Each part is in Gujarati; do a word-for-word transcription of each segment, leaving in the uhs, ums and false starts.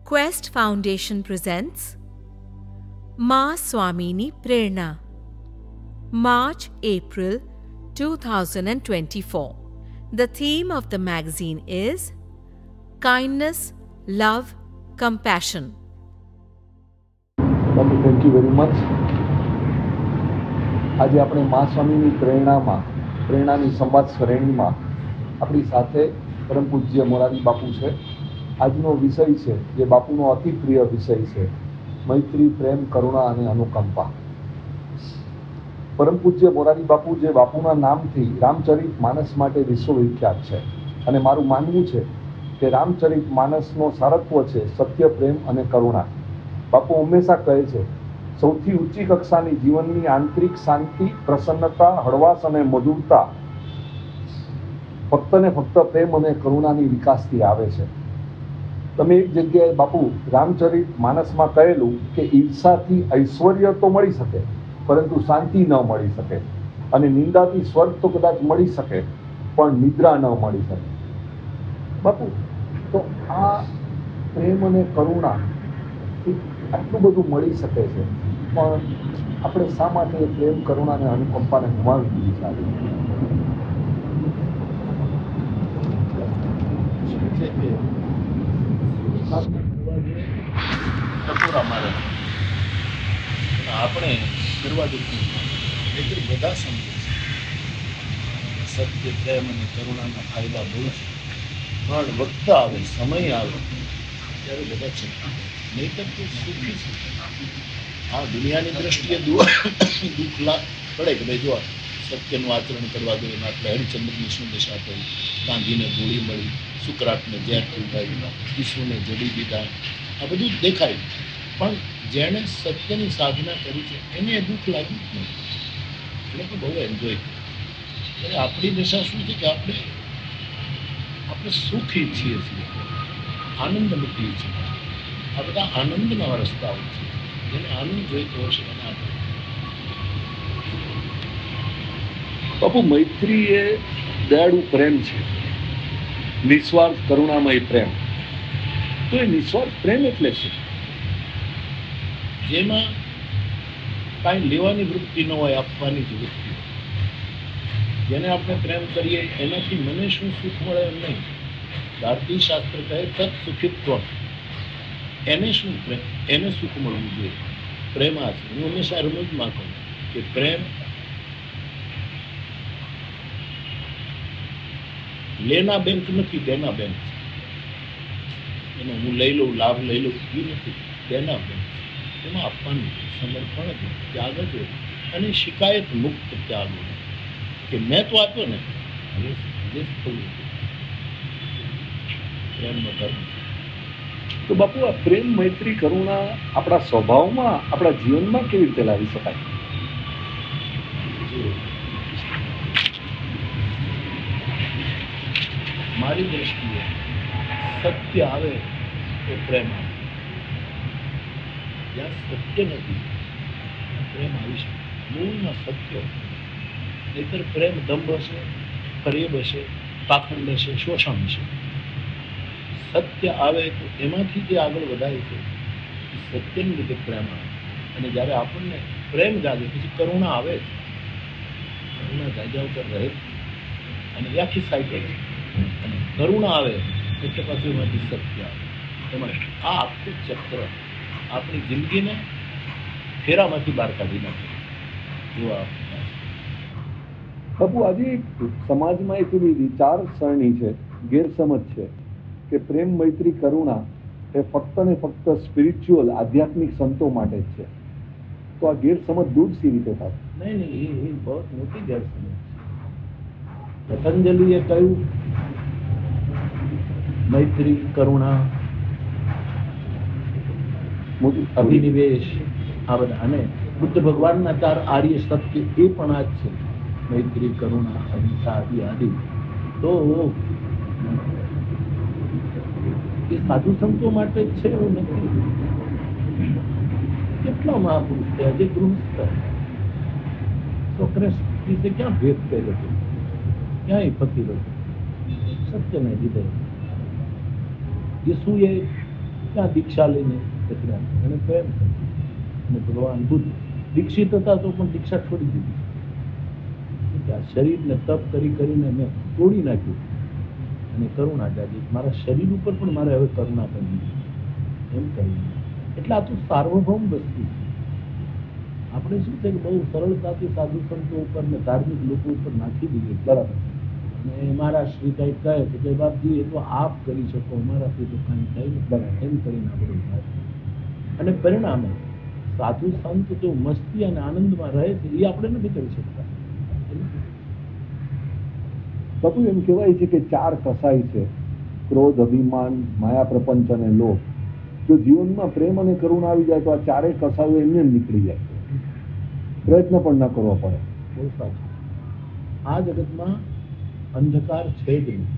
Quest Foundation presents Ma Swamini Prerna, March April two thousand twenty-four. The theme of the magazine is Kindness, Love, Compassion. Bapu, thank you very much. આજે આપણે મા સ્વામીની પ્રેરણામાં પ્રેરણાની સંવાદ શ્રેણીમાં આપણી સાથે પરમ પૂજ્ય મોરારી બાપુ છે. આજનો વિષય છે જે બાપુનો અતિ પ્રિય વિષય છે, મૈત્રી, પ્રેમ, કરુણા અને અનુકંપા. પરમ પૂજ્ય મોરારી બાપુ જે બાપુના નામથી રામચરિત માનસ માટે વિશ્વવિખ્યાત છે, અને મારું માનવું છે કે રામચરિત માનસનો સારત્વ છે સત્ય, પ્રેમ અને કરુણા. બાપુ હંમેશા કહે છે સૌથી ઊંચી કક્ષાની જીવનની આંતરિક શાંતિ, પ્રસન્નતા, હળવાશ અને મધુરતા ફક્ત ને ફક્ત પ્રેમ અને કરુણાની વિકાસથી આવે છે. તમે એક જગ્યાએ બાપુ રામચરિત માનસમાં કહેલું કે ઈર્ષાથી ઐશ્વર્ય તો મળી શકે, પરંતુ શાંતિ ન મળી શકે, અને નિંદાથી સ્વર્ગ તો કદાચ મળી શકે, પણ નિદ્રા ન મળી શકે. બાપુ, તો આ પ્રેમ અને કરુણા આટલું બધું મળી શકે છે, પણ આપણે શા માટે પ્રેમ, કરુણા અને અનુકંપાને ગુમાવી દીધી સારી? આપણે કરવા જેવું એટલે બધા સમજે છે સત્ય, પ્રેમ અને કરુણાના ફાયદા બહુ છે, પણ વખત આવે, સમય આવે ત્યારે બધા ચિંતા, નહીતર તો સુખી છે. આ દુનિયાની દ્રષ્ટિએ દુઃખ લાગ પડે કે ભાઈ જો સત્યનું આચરણ કરવા જોઈએ ને આપણે હરિચંદ્રની શું દશા થઈ, ગાંધીને ગોળી મળી, સુકરાટને ઝેર પીવડાવી, ઈસુને જડી દીધા, આ બધું જ દેખાય. પણ જેણે સત્યની સાધના કરી છે એને દુઃખ લાગ્યું જ નહીં, એટલે તો બહુ એન્જોય. એટલે આપણી દશા શું છે કે આપણે આપણે સુખી છીએ છીએ, આનંદમુખી છીએ. આ બધા આનંદના રસ્તાઓ છે, જેને આનંદ જોઈતો હશે એને આપણે. બાપુ, મૈત્રી એ દયાળુ પ્રેમ છે, નિસ્વાર્થ કરુણામય પ્રેમ. તો એ નિસ્વાર્થ પ્રેમ એટલે છે જેમાં કાંઈ લેવાની વૃત્તિ ન હોય, આપવાની જ વૃત્તિ. જેને આપણે પ્રેમ કરીએ એનાથી મને શું સુખ મળે એમ નહીં. ભારતીય શાસ્ત્ર કહે તત્ સુખિત્વ, એને શું પ્રેમ, એને સુખ મળવું જોઈએ. પ્રેમ આ છે. હું હંમેશા રમૂજમાં કહું કે પ્રેમ લેના બેંક નથી, દેના બેંક છે. એનો હું લઈ લઉં, લાભ લઈ લઉં એ નથી, દેના બેંક. એમાં આપવાનું સમર્પણ જ, ત્યાગ જ હોય, અને શિકાયત મુક્ત ત્યાગ હોય કે મેં તો આપ્યો ને, હવે જે થયું પ્રેમનો ધર્મ. તો બાપુ, આ પ્રેમ, મૈત્રી, કરુણા આપણા સ્વભાવમાં, આપણા જીવનમાં કેવી રીતે લાવી શકાય? મારી દ્રષ્ટિએ સત્ય આવે તો પ્રેમ આવે. જ્યાં સત્ય નથી પ્રેમ આવી શકે, મૂળમાં સત્ય. નહીતર પ્રેમ દંભ હશે, ફરેબ હશે, પાખંડ હશે, શોષણ હશે. સત્ય આવે તો એમાંથી જે આગળ વધાય છે એ સત્યને લીધે પ્રેમ આવે. અને જ્યારે આપણને પ્રેમ જાગે પછી કરુણા આવે, કરુણા જાગ્યા ઉપર રહે અને એ આખી સાયકલ છે. અને કરુણા આવે એટલે પાછું એમાંથી સત્ય આવે. એમાં આ આખું ચક્ર આપણી જિંદગીને ફેરામાંથી બહાર કાઢી નાખે એવા. બાપુ, આજે સમાજમાં એક એવી વિચારસરણી છે, ગેરસમજ છે કે પ્રેમ, મૈત્રી, કરુણા એ ફક્ત ને ફક્ત સ્પિરિચ્યુઅલ, આધ્યાત્મિક સંતો માટે જ છે. તો આ ગેરસમજ દૂર સી રીતે થાય? નહીં નહીં, એ બહુ મોટી ગેરસમજ છે. પતંજલિએ કહ્યું મૈત્રી, કરુણા, અભિનિવેશ, આ બધા. અને બુદ્ધ ભગવાનના ચાર આર્ય સત્ય એ પણ આ જ છે, મૈત્રી, કરુણા, અહિંસા, આદિ આદિ. તો એ સાધુ સંતો માટે જ છે એવું નથી. કેટલા મહાપુરુષ થયા જે ગૃહસ્થ. સોક્રેટીસે ક્યાં ભેદ કર્યો હતો, ક્યાંય ફકીર હતો, સત્યને લીધે. યસુએ ત્યાં દીક્ષા લઈને જતી એને પ્રેમ કર્યો. અને ભગવાન બુદ્ધ દીક્ષિત હતા તો પણ દીક્ષા છોડી દીધી. આ શરીરને તપ કરી કરીને મેં તોડી નાખ્યું અને કરુણા જાગી. મારા શરીર ઉપર પણ મારે હવે કરુણા કરવી એમ કરીને. એટલે આ તો સાર્વભૌમ વસ્તુ. આપણે શું છે કે બહુ સરળતાથી સાધુ સંતો ઉપર ને ધાર્મિક લોકો ઉપર નાખી દઈએ. બરાબર. અને મારા શ્રી કંઈક કહે તો કે બાપજી એ તો આપ કરી શકો, અમારાથી તો કાંઈ થાય નહીં. બરાબર. એમ કરીને આપણે થાય. અને પરિણામે સાધુ સંત જો મસ્તી અને આનંદમાં રહે છે એ આપણે નથી કરી શકતા. બાપુ એમ કહેવાય છે કે ચાર કસાઈ છે, ક્રોધ, અભિમાન, માયા, પ્રપંચ અને લોભ. જો જીવનમાં પ્રેમ અને કરુણા આવી જાય તો આ ચારેય કસાઈઓ એમને એમ નીકળી જાય, પ્રયત્ન પણ ન કરવો પડે. બહુ સાચું. આ જગતમાં અંધકાર છે જ નહીં.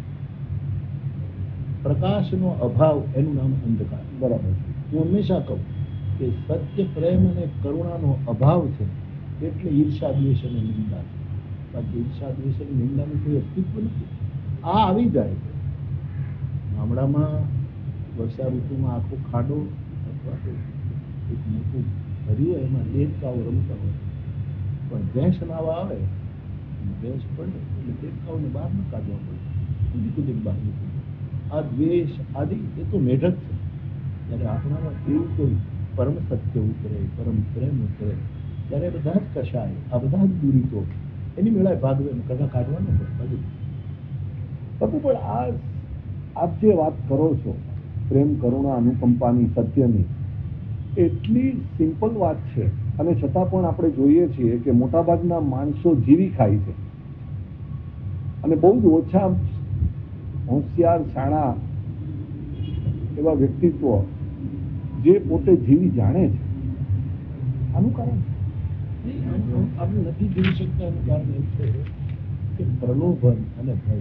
પ્રકાશનો અભાવ એનું નામ અંધકાર. બરાબર. હું હંમેશા કહું કે સત્ય, પ્રેમ અને કરુણાનો અભાવ છે એટલે ઈર્ષા, દ્વેષ અને નિંદા છે. બાકી ઈર્ષા, દ્વેષ અને નિંદાનું કોઈ અસ્તિત્વ નથી. આ આવી જાય ગામડામાં વર્ષા ઋતુમાં આખો ખાડો અથવા તો એક મોટું ભર્યું એમાં દેડકાઓ રમતા હોય, પણ ભેંસ નાવા આવે ભેંસ પડે એટલે દેડકાઓને બહાર ન કાઢવા પડે, કુદી કુદી બહાર નીકળી. આ દ્વેષ આદિ એ તો મેઢક છે. ત્યારે આપણામાં એવું કોઈ પરમ સત્ય ઉતરે, પરમ પ્રેમ ઉતરે, ત્યારે બધા જ કશાય, આ બધા જ દૂરીતો એની મેળાએ ભાગવે કડા કાઢવાનો બધું. બાપુ પણ આ આપ જે વાત કરો છો પ્રેમ, કરુણા, અનુકંપાની, સત્યની, એટલી સિમ્પલ વાત છે અને છતાં પણ આપણે જોઈએ છીએ કે મોટાભાગના માણસો જીવી ખાય છે અને બહુ જ ઓછા હોશિયાર, શાણા એવા વ્યક્તિત્વ જે પોતે જીવી જાણે છે. આનું કારણ આપણે નથી જીવી શકતા એનું કારણ એમ છે કે પ્રલોભન અને ભય.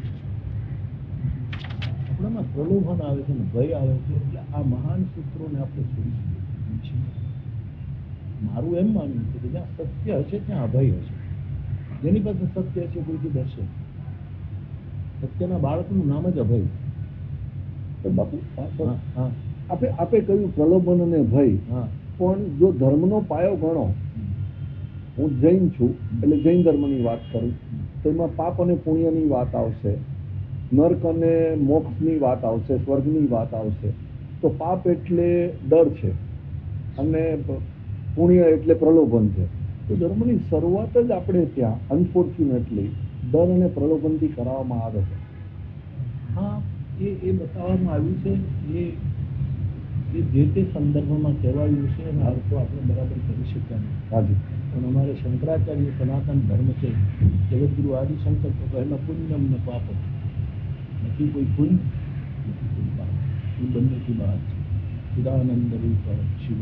આપણામાં પ્રલોભન આવે છે અને ભય આવે છે એટલે આ મહાન સૂત્રોને આપણે છોડી શકીએ. મારું એમ માનવું છે કે જ્યાં સત્ય હશે ત્યાં અભય હશે. જેની પાસે સત્ય હશે કોઈથી ડરશે. સત્યના બાળકનું નામ જ અભય. બાપુ આપે આપે કહ્યું પ્રલોભન અને ભય. હા, પણ જો ધર્મનો પાયો ગણો, હું જૈન છું એટલે જૈન ધર્મની વાત કરું તો એમાં પાપ અને પુણ્યની વાત આવશે, નર્ક અને મોક્ષની વાત આવશે, સ્વર્ગની વાત આવશે. તો પાપ એટલે ડર છે અને પુણ્ય એટલે પ્રલોભન છે. તો ધર્મની શરૂઆત જ આપણે ત્યાં અનફોર્ચ્યુનેટલી ડર અને પ્રલોભનથી કરાવવામાં આવે છે. હા, એ એ બતાવવામાં આવ્યું છે. એ એ જે તે સંદર્ભમાં કહેવાયું છે અને અર્થો આપણે બરાબર કરી શક્યા નહીં. હાજી. પણ અમારે શંકરાચાર્ય સનાતન ધર્મ છે, જગતગુરુ આદિશંકર તો એમાં પુણ્યમ ને પાપ નથી. કોઈ પુણ્ય નથી કોઈ પાપ. એ બંનેથી બહાર છે. સદાનંદ રૂપ શિવ.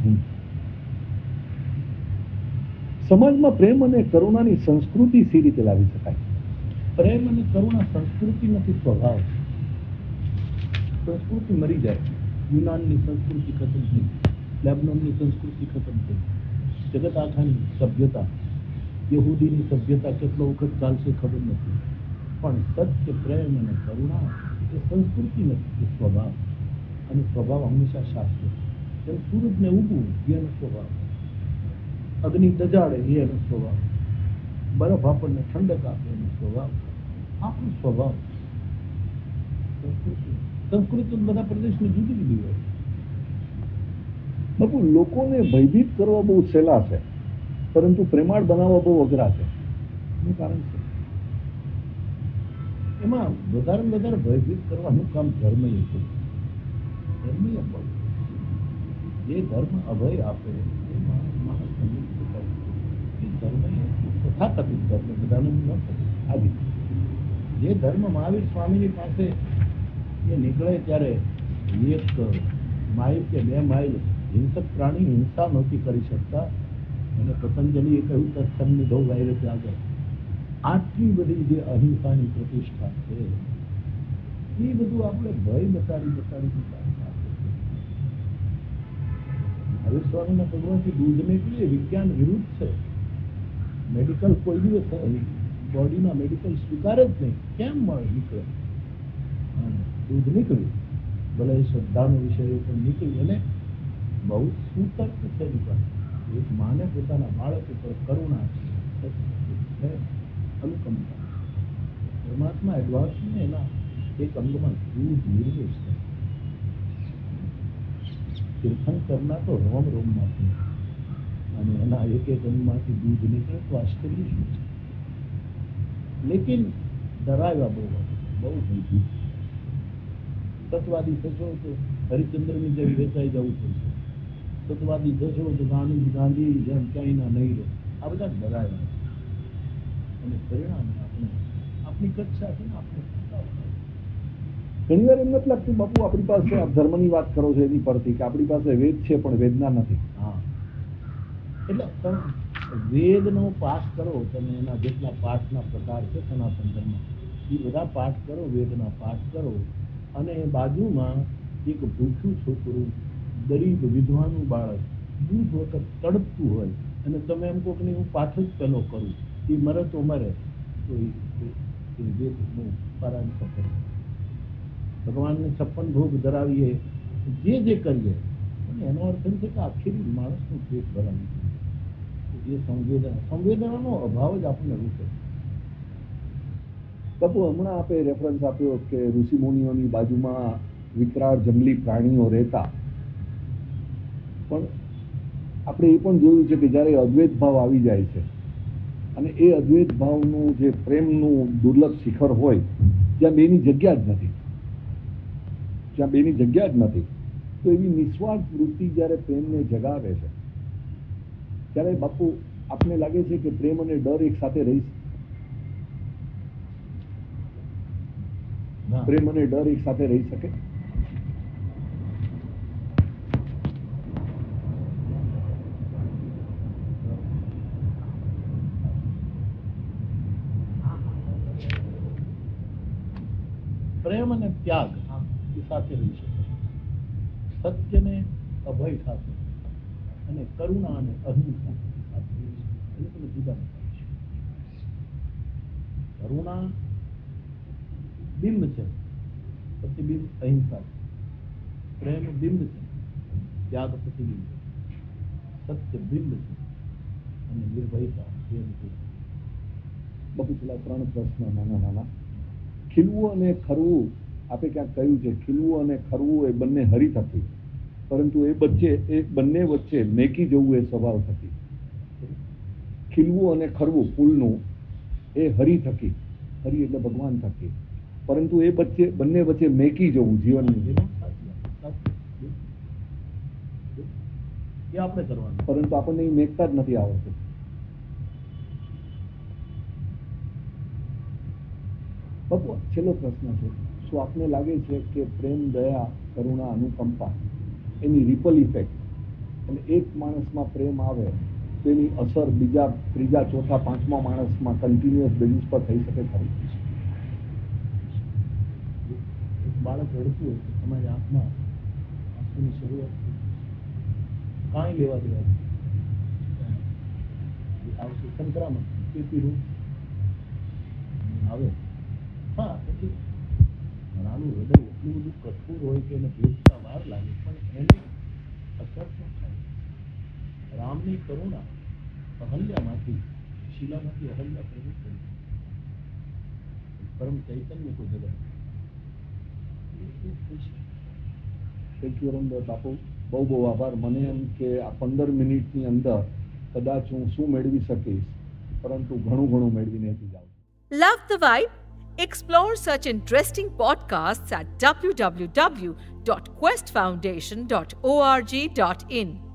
સમાજમાં પ્રેમ અને કરુણાની સંસ્કૃતિ સી રીતે લાવી શકાય? પ્રેમ અને કરુણા સંસ્કૃતિ નથી, સ્વભાવ. સંસ્કૃતિ મરી જાય. યુનાનની સંસ્કૃતિ ખતમ થઈ, લેબનોનની સંસ્કૃતિ ખતમ થઈ, જગત આખાની સભ્યતા, યહૂદીની સભ્યતા કેટલો વખત ચાલશે ખબર નથી. પણ સત્ય, પ્રેમ અને કરુણા એ સંસ્કૃતિ નથી, એ સ્વભાવ. અને સ્વભાવ હંમેશા શાશ્વત. જેમ સૂરજને ઉગવું એ એનો સ્વભાવ, અગ્નિ દજાડે એ એનો સ્વભાવ, બરફ આપણને ઠંડક આપે એનો સ્વભાવ. આપણો સ્વભાવ સંસ્કૃતિ. સંસ્કૃતિ બધા પ્રદેશની જુદી જુદી હોય. બાપુ, લોકોને ભયભીત કરવા બહુ સહેલા છે પરંતુ પ્રેમાળ બનાવવા બહુ અઘરા છે. એનું કારણ છે એમાં વધારે વધારે ભયભીત કરવાનું કામ ધર્મએ છે. ધર્મએ બહુ જે ધર્મ અભય આપે એ માણસ ધર્મ તથાકથિત ધર્મ બધાને ન કરે. આવી જે ધર્મ મહાવીર સ્વામીની પાસે એ નીકળે ત્યારે એક માઇલ કે બે માઇલ હિંસક પ્રાણી હિંસા નહોતી કરી શકતા અને પતંજલિએ કહ્યું તત્સંગની ધો વાયરે આગળ આટલી બધી જે અહિંસાની પ્રતિષ્ઠા છે એ બધું આપણે ભય બતાડી બતાડી મહાવીર સ્વામીના ભગવાનથી દૂધ નીકળે વિજ્ઞાન વિરુદ્ધ છે. મેડિકલ કોઈ દિવસ બોડીના મેડિકલ સ્વીકારે જ નહીં. કેમ મળે નીકળે દૂધ નીકળ્યું ભલે એ શ્રદ્ધાનો વિષય પણ નીકળી. અને બહુ સુતર્ક છે એની પાસે. એક માને પોતાના બાળક ઉપર કરુણા છે, અનુકંપા. પરમાત્મા એડવાન્સને એના એક અંગમાં દૂધ નિર્વેશ છે. તીર્થંકરના તો રોમ રોમમાંથી અને એના એક એક અંગમાંથી દૂધ નીકળે તો આશ્ચર્ય શું છે. લેકિન ડરાવ્યા બહુ બહુ થઈ ગયું. તત્વાદી થશો તો હરિચંદ્રની જેમ વેચાઈ જવું પડશે. તત્વાદી થશો તો ગાંધી ગાંધી જેમ ક્યાંયના નહીં રહે. આ બધા ડરાવ્યા અને પરિણામે આપણે આપણી કક્ષા છે ને આપણે ઘણી વાર એમ નથી લાગતું બાપુ આપણી પાસે આપ ધર્મની વાત કરો છો એની પરથી કે આપણી પાસે વેદ છે પણ વેદના નથી. હા, એટલે તમે વેદનો પાઠ કરો, તમે એના જેટલા પાઠના પ્રકાર છે સનાતન ધર્મ, એ બધા પાઠ કરો, વેદના પાઠ કરો, અને એ બાજુમાં એક ભૂખ્યું છોકરું, ગરીબ વિધવાનું બાળક દૂધ વખત તડપતું હોય અને તમે એમ કહો કે નહીં હું પાઠ જ પહેલો કરું, એ મરે તો મરે, તો એ વેદનું પારાયણ સફળ. ભગવાનને છપ્પન ભોગ ધરાવીએ, જે જે કરીએ, અને એનો અર્થ એમ છે કે આખી માણસનું પેટ ભરાવું. એ સંવેદના સંવેદનાનો અભાવ જ આપણને રૂપે. બાપુ હમણાં આપે રેફરન્સ આપ્યો કે ઋષિમુનિઓની બાજુમાં વિકરાળ જંગલી પ્રાણીઓ રહેતા, પણ આપણે એ પણ જોયું છે કે જ્યારે અદ્વૈત ભાવ આવી જાય છે અને એ અદ્વૈત ભાવનું જે પ્રેમનું દુર્લભ શિખર હોય ત્યાં બેની જગ્યા જ નથી, જ્યાં બેની જગ્યા જ નથી, તો એવી નિસ્વાર્થ વૃત્તિ જ્યારે પ્રેમને જગાવે છે ત્યારે બાપુ આપને લાગે છે કે પ્રેમ અને ડર એક સાથે રહી પ્રેમ અને ડર એક સાથે રહી શકે? પ્રેમ અને ત્યાગ એ સાથે રહી શકે. સત્ય ને અભય સાથે અને કરુણા અને અહિંસા સાથે રહી શકે. એટલે તમે જુદા નથી. કરુણા બિંબ છે, પ્રતિબિંબ અહિંસા છે. પ્રેમ બિંબ છે, ત્યાગ પ્રતિબિંબ છે. સત્ય બિંબ છે અને નિર્ભયતા પ્રેમ છે. બાપુ પેલા ત્રણ પ્રશ્ન નાના નાના. ખીલવું અને ખરવું, આપે ક્યાંક કહ્યું છે ખીલવું અને ખરવું એ બંને હરી થકી, પરંતુ એ વચ્ચે એ બંને વચ્ચે મેકી જવું એ સ્વભાવ થકી. ખીલવું અને ખરવું ફૂલનું એ હરી થકી, હરી એટલે ભગવાન થકી, પરંતુ એ વચ્ચે બંને વચ્ચે મેકી જવું જીવનની, એ આપણે કરવાનું, પરંતુ આપણને એ મેકતા જ નથી આવડતું. બાપુ છેલ્લો પ્રશ્ન છે, શું આપને લાગે છે કે પ્રેમ, દયા, કરુણા, અનુકંપા એની રિપલ ઇફેક્ટ, અને એક માણસમાં પ્રેમ આવે તેની અસર બીજા, ત્રીજા, ચોથા, પાંચમા માણસમાં કન્ટિન્યુઅસ બેઝિસ પર થઈ શકે ખરી? એક બાળક રડતું હોય તો તમારી આંખમાં આંસુની શરૂઆત કાંઈ લેવા દેવા આવશે, સંક્રામક ચેપી રોગ આવે. હા, પછી નાનું હૃદય એટલું બધું કઠોર હોય કે એને ભેજતા વાર લાગે, પણ એની અસર શું થાય? રામની કરુણા અહલ્યામાંથી, શીલામાંથી અહલ્યા પ્રવેશ કરી, પરમ ચૈતન્ય કોઈ જગત. થેન્ક યુ રમદાસ બાપુ, બહુ બહુ આભાર. મને એમ કે આ પંદર મિનિટની અંદર કદાચ હું શું મેળવી શકીશ, પરંતુ ઘણું ઘણું મેળવીને જ જાઉં. Love the vibe? Explore such interesting podcasts at w w w dot quest foundation dot org dot in.